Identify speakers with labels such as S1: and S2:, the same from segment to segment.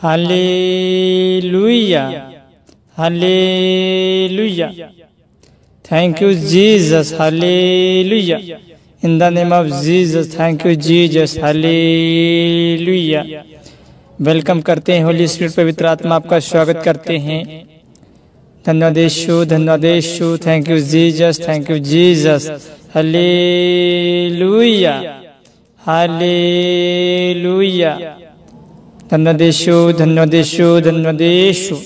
S1: Hallelujah. Hallelujah. Thank you, Jesus. Hallelujah. In the name of Jesus. Thank you, Jesus. Hallelujah. Welcome करते हैं Holi spirit पवित्र आत्मा आपका स्वागत करते हैं। धन्यवाद यीशु, धन्यवाद यीशु। Thank you Jesus, thank you Jesus. Hallelujah, hallelujah. धन्यवाद यीशु, धन्यवाद यीशु, धन्यवाद यीशु।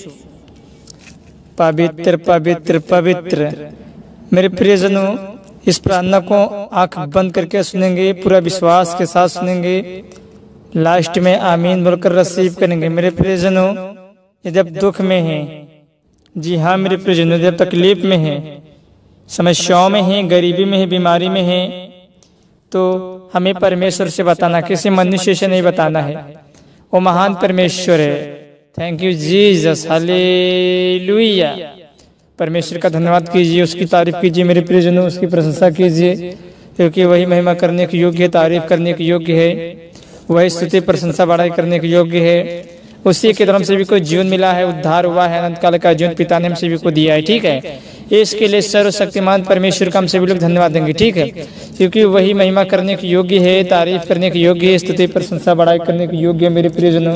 S1: पवित्र पवित्र पवित्र। मेरे प्रियजनों, इस प्रार्थना को आंख बंद करके सुनेंगे, पूरा विश्वास के साथ सुनेंगे, लास्ट में आमीन बोलकर रिसीव करेंगे। मेरे प्रियजनों, यदि आप दुख में हैं, जी हाँ मेरे प्रियजनों, यदि आप तकलीफ में हैं, समस्याओं में हैं, गरीबी में हैं, बीमारी में हैं, तो हमें परमेश्वर से बताना, किसी मनुष्य से नहीं बताना है। वो महान परमेश्वर है। Thank you Jesus. हालेलुया। परमेश्वर का धन्यवाद कीजिए, उसकी तारीफ कीजिए मेरे प्रियजनों, उसकी प्रशंसा कीजिए, क्योंकि वही महिमा करने के योग्य है, तारीफ करने के योग्य है, वही स्तुति प्रशंसा बढ़ाई करने के योग्य है। उसी के द्वारा हम सभी को जीवन मिला है, उद्धार हुआ है, अनंत काल का जीवन पिता ने हम सभी को दिया है। ठीक है, इसके लिए सर्वशक्तिमान परमेश्वर का हम सभी लोग धन्यवाद देंगे। ठीक है, क्योंकि वही महिमा करने के योग्य है, तारीफ करने के योग्य है, स्तुति प्रशंसा बढ़ाई करने के योग्य है। मेरे प्रियजनों,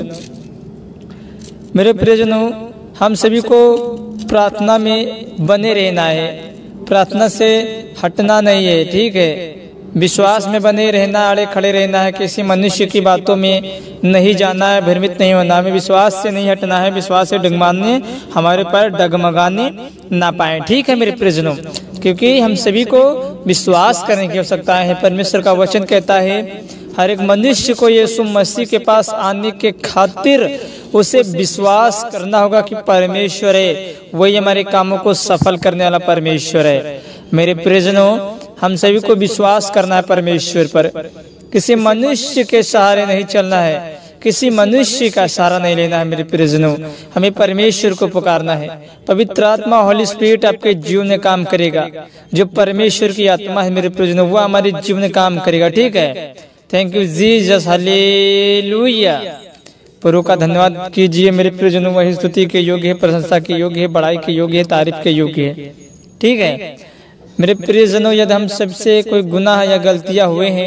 S1: मेरे प्रियजनों, हम सभी को प्रार्थना में बने रहना है, प्रार्थना से हटना नहीं है। ठीक है, विश्वास में बने रहना, आड़े खड़े रहना है, किसी मनुष्य की बातों में नहीं जाना है, भ्रमित नहीं होना, हमें विश्वास से नहीं हटना है, विश्वास से डगमगाने हमारे पैर डगमगाने ना पाए। ठीक है मेरे प्रियजनों, क्योंकि हम सभी को विश्वास करने की आवश्यकता है। परमेश्वर का वचन कहता है हर एक मनुष्य को यीशु मसीह के पास आने के खातिर उसे विश्वास करना होगा कि परमेश्वर है, वही हमारे कामों को सफल करने वाला परमेश्वर है। मेरे प्रियजनों, हम सभी को विश्वास करना है परमेश्वर पर, किसी मनुष्य के सहारे नहीं चलना है, किसी मनुष्य का सहारा नहीं लेना है। मेरे प्रियजनों, हमें परमेश्वर को पुकारना है। पवित्र आत्मा, होली स्पिरिट आपके जीवन में काम करेगा। जो परमेश्वर की आत्मा है मेरे प्रियजनों, वो हमारे जीवन में काम करेगा। ठीक है, थैंक यू जीसस। हालेलुया। प्रभु का धन्यवाद कीजिए मेरे प्रियजनों, वही स्तुति के योग्य है, प्रशंसा के योग्य है, बड़ाई के योग्य है, तारीफ के योग्य है। ठीक है मेरे प्रियजनों, यदि हम सबसे कोई गुनाह या गलतियां हुए हैं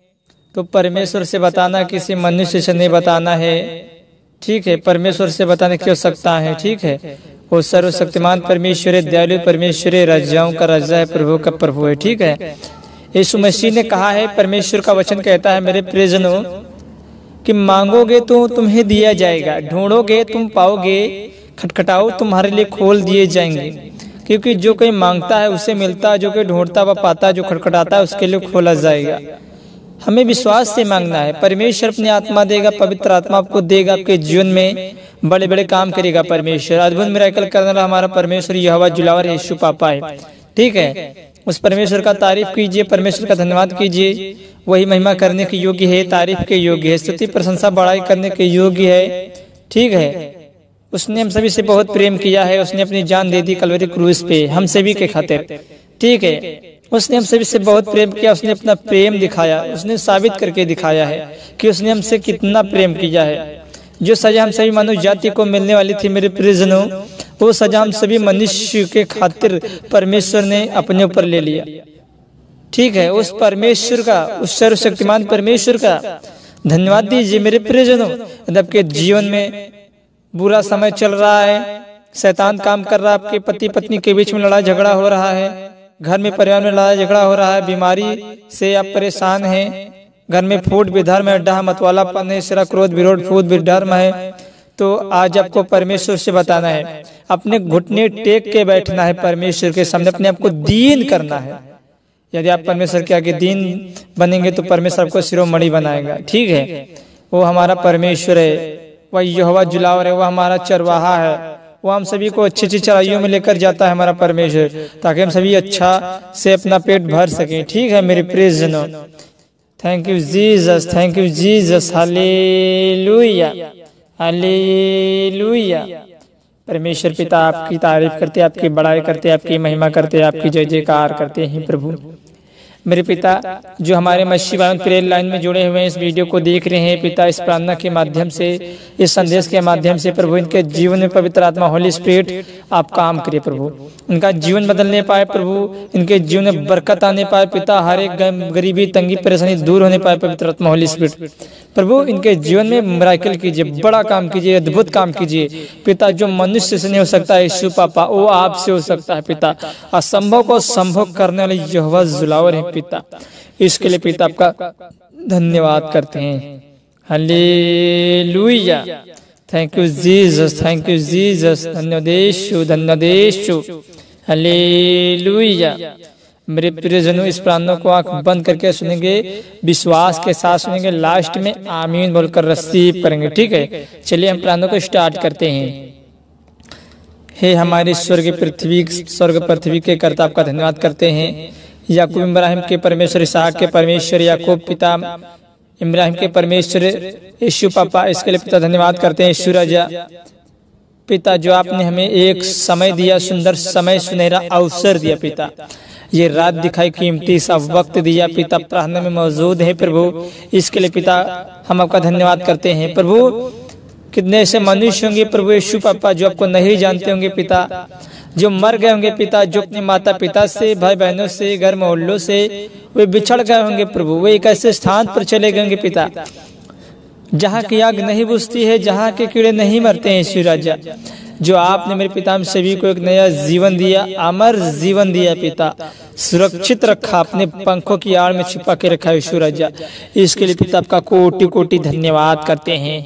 S1: तो परमेश्वर से बताना, किसी मनुष्य से नहीं बताना है। ठीक है, परमेश्वर से बताने की आवश्यकता है। ठीक है, वो सर्वशक्तिमान परमेश्वर है, दयालु परमेश्वर है, राजाओं का राजा है, प्रभु का प्रभु है। ठीक है, यीशु मसीह ने कहा है, परमेश्वर का वचन कहता है मेरे प्रियजनों कि मांगोगे तो तुम्हें दिया जाएगा, ढूंढोगे तुम पाओगे, खटखटाओ तुम्हारे लिए खोल दिए जाएंगे। क्योंकि जो कोई मांगता है उसे मिलता है, जो कोई ढूंढता वह पाता है, जो खटखटाता है उसके लिए खोला जाएगा। हमें विश्वास से मांगना है। परमेश्वर अपनी आत्मा देगा, पवित्र आत्मा आपको देगा, आपके जीवन में बड़े बड़े काम करेगा परमेश्वर। अद्भुत मिरेकल करने वाला हमारा परमेश्वर यहोवा जुलावर यीशु पापा है। ठीक है, उस परमेश्वर का तारीफ कीजिए, परमेश्वर का धन्यवाद कीजिए, वही महिमा करने के योग्य है, तारीफ के योग्य है, स्तुति प्रशंसा बढ़ाई करने के योग्य है। ठीक है, उसने हम सभी से बहुत प्रेम किया है, उसने अपनी जान दे दी कलवरी क्रूस पे हम सभी के खातिर। ठीक है, उसने हम सभी से बहुत प्रेम किया, उसने अपना प्रेम दिखाया, उसने साबित करके दिखाया है कि उसने हमसे कितना प्रेम किया है। जो सजा हम सभी मनुष्य जाति को मिलने वाली थी मेरे प्रियजनों, वो सजा हम सभी मनुष्य के खातिर परमेश्वर ने अपने ऊपर ले लिया। ठीक है, उस परमेश्वर का, उस सर्वशक्तिमान परमेश्वर का धन्यवाद दीजिए मेरे प्रियजनों। आपके जीवन में बुरा समय चल रहा है, शैतान काम कर रहा है, आपके पति पत्नी के बीच में लड़ाई झगड़ा हो रहा है, घर में परिवार में लड़ाई झगड़ा हो रहा है, बीमारी से आप परेशान हैं, घर में फूट विधर्म है, डाह मतवालापन है, शरा क्रोध विरोध फूट विधर्म है, तो आज आपको परमेश्वर से बताना है, अपने घुटने टेक के बैठना है, परमेश्वर के सामने अपने आप को दीन करना है। यदि आप परमेश्वर के आगे दीन बनेंगे तो परमेश्वर आपको शिरोमणि बनाएगा। ठीक है, वो हमारा परमेश्वर है, वह यहोवा जुलावर है, वह हमारा चरवाहा है, वो हम सभी को अच्छी अच्छी चराइयों में लेकर जाता है हमारा परमेश्वर, ताकि हम सभी अच्छा से अपना पेट भर सकें। ठीक है मेरे प्रियजनों, thank you Jesus, thank you Jesus. Hallelujah, hallelujah. परमेश्वर पिता आपकी तारीफ करते, आपकी बड़ाई करते, आपकी महिमा करते, आपकी जय जयकार करते हैं प्रभु। मेरे पिता जो हमारे मसीह भाई प्रेयर लाइन में जुड़े हुए हैं, इस वीडियो को देख रहे हैं पिता, इस प्रार्थना के माध्यम से, इस संदेश के माध्यम से प्रभु इनके जीवन में पवित्र आत्मा होली स्पिरिट आप काम करिए प्रभु, इनका जीवन बदलने पाए प्रभु, इनके जीवन में बरकत आने पाए पिता, हर एक गरीबी तंगी परेशानी दूर होने पाए पवित्र आत्मा होली स्पिरिट प्रभु, इनके जीवन में मिराकल कीजिए, बड़ा काम कीजिए, अद्भुत काम कीजिए पिता, जो मनुष्य से नहीं हो सकता है यीशु पापा वो आपसे हो सकता है पिता, असंभव को संभव करने वाले यहोवा जुलावर है पिता, इसके लिए पिता आपका धन्यवाद करते हैं। Hallelujah, thank you Jesus, thank you Jesus, धन्यवाद यीशु, धन्यवाद यीशु, हालेलुया। मेरे प्रियजनों, इस प्रार्थना को आंख बंद करके सुनेंगे, विश्वास के साथ सुनेंगे, लास्ट में आमीन बोलकर रिसीव करेंगे, ठीक है। चलिए हम प्रार्थना को स्टार्ट करते हैं। हे हमारे स्वर्ग पृथ्वी के कर्ता, आपका धन्यवाद करते हैं। याकूब इब्राहिम के परमेश्वर, इसहाक के परमेश्वर, याकूब पिता इब्राहिम के परमेश्वर यीशु पापा, इसके लिए पिता धन्यवाद करते हैं। यीशु राजा पिता, जो आपने हमें एक समय दिया, सुंदर समय, सुनहरा अवसर दिया पिता, ये रात दिखाई कीमती सा वक्त दिया पिता, प्रार्थना में मौजूद है प्रभु, इसके लिए पिता हम आपका धन्यवाद करते हैं प्रभु। कितने ऐसे मनुष्य होंगे प्रभु यीशु पापा जो आपको नहीं जानते होंगे पिता, जो मर गए होंगे पिता, जो अपने माता पिता से, भाई बहनों से, घर मोहल्लों से वे बिछड़ गए होंगे प्रभु, वे एक ऐसे स्थान पर चले गए होंगे पिता जहाँ की आग नहीं बुझती है, जहाँ के कीड़े नहीं मरते हैं यीशु राजा, जो आपने मेरे पिता हम सभी को एक नया जीवन दिया, अमर जीवन दिया पिता, सुरक्षित रखा, अपने पंखों की आड़ में छिपा के रखा यीशु राजा, इसके लिए पिता आपका कोटि कोटि धन्यवाद करते हैं।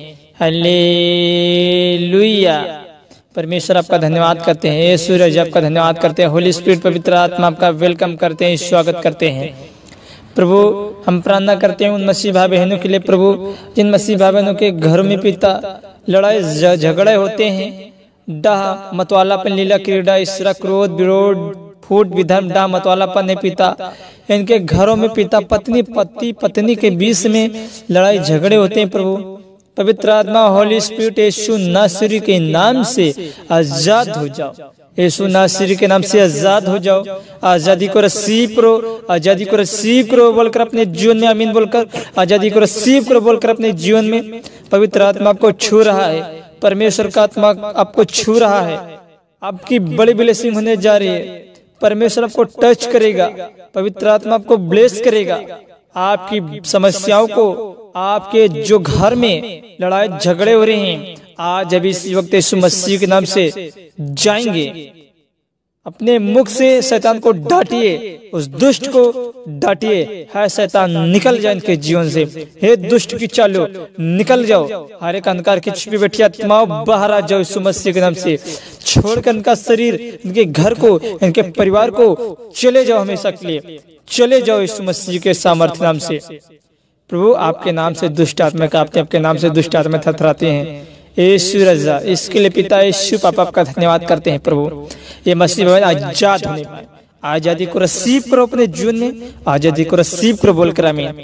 S1: हालेलुया, परमेश्वर आपका धन्यवाद करते हैं। यीशु राजा आपका धन्यवाद करते हैं। होली स्पिरिट पवित्र आत्मा आपका वेलकम करते हैं, स्वागत करते हैं प्रभु। हम प्रार्थना करते हैं उन मसीह भाई बहनों के लिए प्रभु, जिन मसीह भाई बहनों के घर में पिता लड़ाई झगड़े होते हैं, डाह मतवालापन, लीला क्रीड़ा, ईर्ष्या, क्रोध, विरोध, फूट, विधर्म, डाह मतवालापन है पिता, इनके घरों में पिता पत्नी पत्नी के बीच में लड़ाई झगड़े होते हैं प्रभु। पवित्र आत्मा होली स्पिरिट यीशु नासरी के नाम से आजाद हो जाओ, यीशु नासरी के नाम से आजाद हो जाओ, आजादी को रिसीव करो, आजादी को रिसीव करो बोलकर अपने जीवन में आमीन बोलकर, आजादी को रिसीव करो बोलकर अपने जीवन में पवित्र आत्मा आपको छू रहा है, परमेश्वर का आत्मा आपको छू रहा है, आपकी बड़ी ब्लेसिंग होने जा रही है, परमेश्वर आपको टच करेगा, पवित्र आत्मा आपको ब्लेस करेगा, आपकी समस्याओं को, आपके जो घर में लड़ाई झगड़े हो रहे हैं, आज अभी इसी वक्त यीशु मसीह के नाम से जाएंगे। अपने मुख से शैतान को डांटिए, उस दुष्ट को डांटिए, है शैतान निकल जाए इनके जीवन से, हे दुष्ट की चालो निकल जाओ, हर एक अंधकार की छिपी बैठी आत्माओं बाहर आ जाओ यीशु मसीह के नाम से, छोड़कर इनका शरीर, इनके घर को, इनके परिवार को चले जाओ, हमेशा के लिए चले जाओ यीशु मसीह के सामर्थ्य नाम से प्रभु। आपके नाम से दुष्ट आत्मा कांपते, आपके नाम से दुष्ट आत्मा थरथराते हैं यीशु राजा, इसके लिए पिता यीशु पापा आपका धन्यवाद करते हैं प्रभु। ये मसीह भाई आजाद होने पाए, आजादी को रिसीव करो अपने जीवन में, आजादी को रिसीव करो बोलकर आमीन।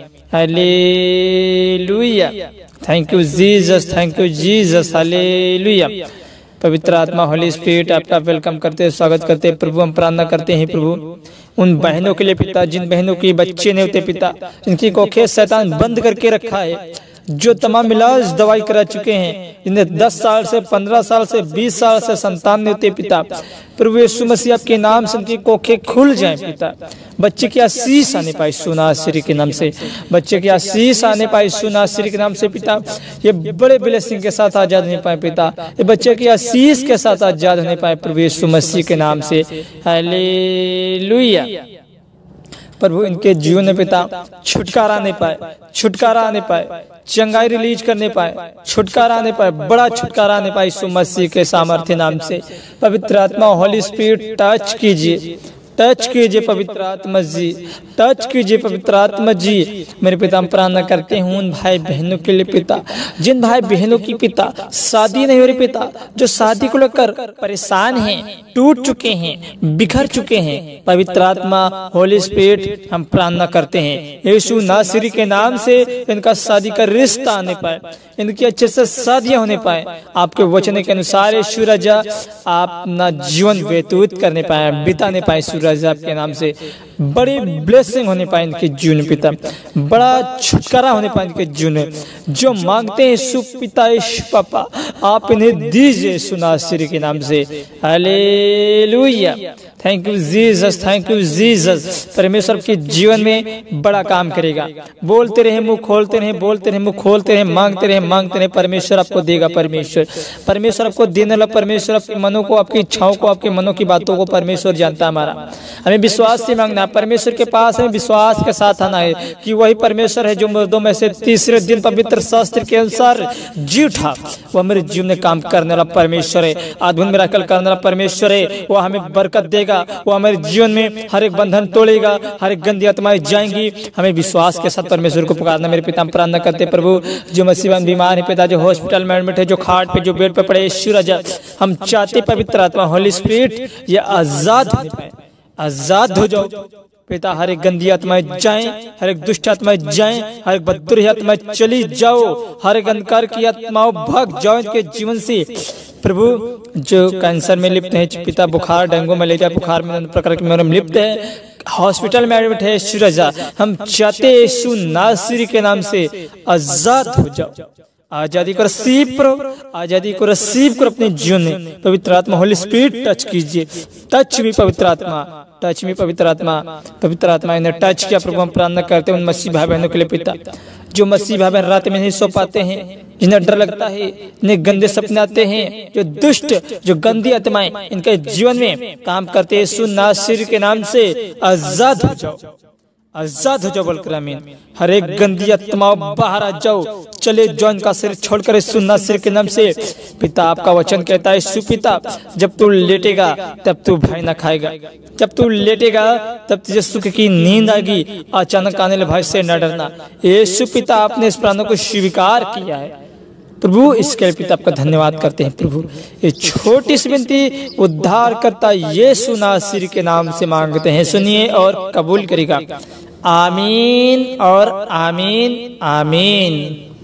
S1: Hallelujah, thank you Jesus, thank you Jesus, hallelujah. पवित्र आत्मा होली स्पिरिट आपका वेलकम करते हैं, स्वागत करते हैं प्रभु। हम प्रार्थना करते हैं प्रभु उन बहनों के लिए पिता, जिन बहनों की बच्चे नहीं होते पिता, जिनकी कोखें शैतान बंद करके रखा है, जो तमाम इलाज दवाई करा चुके हैं, जिन्हें 10 साल से, 15 साल से, 20 साल से संतान नहीं होते पिता, प्रभु यीशु मसीह आपके नाम से उनकी कोखें खुल जाएं पिता, बच्चे की आशीष आने पाए यीशु नासरी के नाम से, बच्चे की आशीष आने पाए यीशु नासरी के नाम से पिता, ये बड़े ब्लेसिंग के साथ आजाद होने पाए पिता, ये बच्चे की आशीष के साथ आजाद होने पाए प्रभु यीशु मसीह के नाम से। हालेलुया, प्रभु इनके जीवन में पिता छुटकारा आने पाए, छुटकारा आने पाए, चंगाई रिलीज करने पाए, छुटकारा आने पाए, बड़ा छुटकारा आने पाए यीशु मसीह के सामर्थ्य नाम से। पवित्र आत्मा होली स्पिरिट टच कीजिए, टच कीजिए पवित्र आत्मा जी, टच कीजिए पवित्र आत्मा जी। मेरे पिता हम प्रार्थना करते हैं उन भाई बहनों के लिए पिता, जिन भाई बहनों की पिता शादी नहीं हो रही पिता, जो शादी को लेकर परेशान हैं, टूट चुके हैं, बिखर चुके हैं, पवित्र आत्मा होली स्पिरिट हम प्रार्थना करते हैं यीशु नासरी के नाम से इनका शादी का रिश्ता आने पाए, इनकी अच्छे से शादियां होने पाए, आपके वचन के अनुसार यीशु राजा आप अपना जीवन व्यतीत करने पाए, बिताने पाए यीशु राजा आपके नाम से बड़ी ब्लेसिंग होने पाए इनके जीवन पिता, बड़ा छुटकारा होने पाए इनके जीवन। जो मांगते हैं यीशु पिता यीशु पापा आप इन्हें दीजिए यीशु नासरी के नाम से। Hallelujah, thank you Jesus, thank you Jesus. परमेश्वर के जीवन में बड़ा काम करेगा। बोलते रहे मुंह खोलते रहे, बोलते रहे मुंह खोलते रहे, मांगते रहे मांगते रहे, परमेश्वर आपको देगा। परमेश्वर आपको देने वाला परमेश्वर आपके मनों को, आपकी इच्छाओं को, आपके मनों की बातों को परमेश्वर जानता। हमारा हमें विश्वास से मांगना है, परमेश्वर के पास हमें विश्वास के साथ आना है कि वही परमेश्वर है जो मुर्दों में से तीसरे दिन पवित्र शास्त्र के अनुसार जी उठा। वो मेरे जीवन में काम करने वाला परमेश्वर है, अद्भुत मिराकल करने वाला परमेश्वर है। वो हमें बरकत देगा, वो हमारे जीवन में हर एक बंधन तोड़ेगा, हर एक गंदी आत्माएं जाएंगी। हमें विश्वास के साथ परमेश्वर को पुकारना। मेरे पिता प्रार्थना करते प्रभु जो मसीह बीमार है पिता, जो हॉस्पिटल में एडमिट है, जो खाट पे, जो बेड पे पड़े, यीशु राजा हम चाहते पवित्र आत्मा होली स्पिरिट ये आजाद हो पाए, आजाद हो जाओ पिता। हर एक गंदी आत्माएं जाएं, हर एक दुष्ट आत्माएं जाएं, हर एक बदतुर आत्माएं चली जाओ, हर एक अंधकार की आत्माओं भाग जाओ इनके जीवन से प्रभु। जो कैंसर में लिप्त है पिता, बुखार, डेंगू, मलेरिया बुखार में प्रकार के में लिप्त है, हॉस्पिटल में एडमिट है, यीशु राजा हम चाहते यीशु नासरी के नाम से आजाद हो जाओ। आजादी को रिसीव करो, आजादी को रिसीव करो अपने जीवन में। पवित्र आत्मा होली स्पिरिट टच कीजिए, टच भी पवित्र आत्मा, टच में पवित्र आत्मा, पवित्र आत्मा इन्हें टच किया प्रभु। हम प्रार्थना करते हैं उन मसीह भाई बहनों के लिए पिता, जो मसीह भाई बहन रात में नहीं सो पाते हैं, जिन्हें डर लगता है, जिन्हें गंदे सपने आते हैं, जो दुष्ट, जो गंदी आत्माएं इनके जीवन में काम करते हैं, यीशु नासरी के नाम से आजाद हो जाओ, आजाद हो जाओ बोलकर आमीन। हर एक गंदी आत्माओं बाहर आ जाओ, चले जाओ इनका सिर छोड़कर यीशु नासरी के नाम से पिता। आपका वचन कहता है यीशु पिता जब तू लेटेगा तब तू भय न खाएगा, जब तू लेटेगा तब तुझे सुख की नींद आएगी, अचानक आने वाले भय से न डरना। यीशु पिता आपने इस प्रार्थना को स्वीकार किया है प्रभु, इसके लिए पिता आपका धन्यवाद करते हैं प्रभु। ये छोटी सी विनती उद्धार करता यीशु नासरी के नाम से मांगते हैं, सुनिए और कबूल करेगा। आमीन और आमीन आमीन।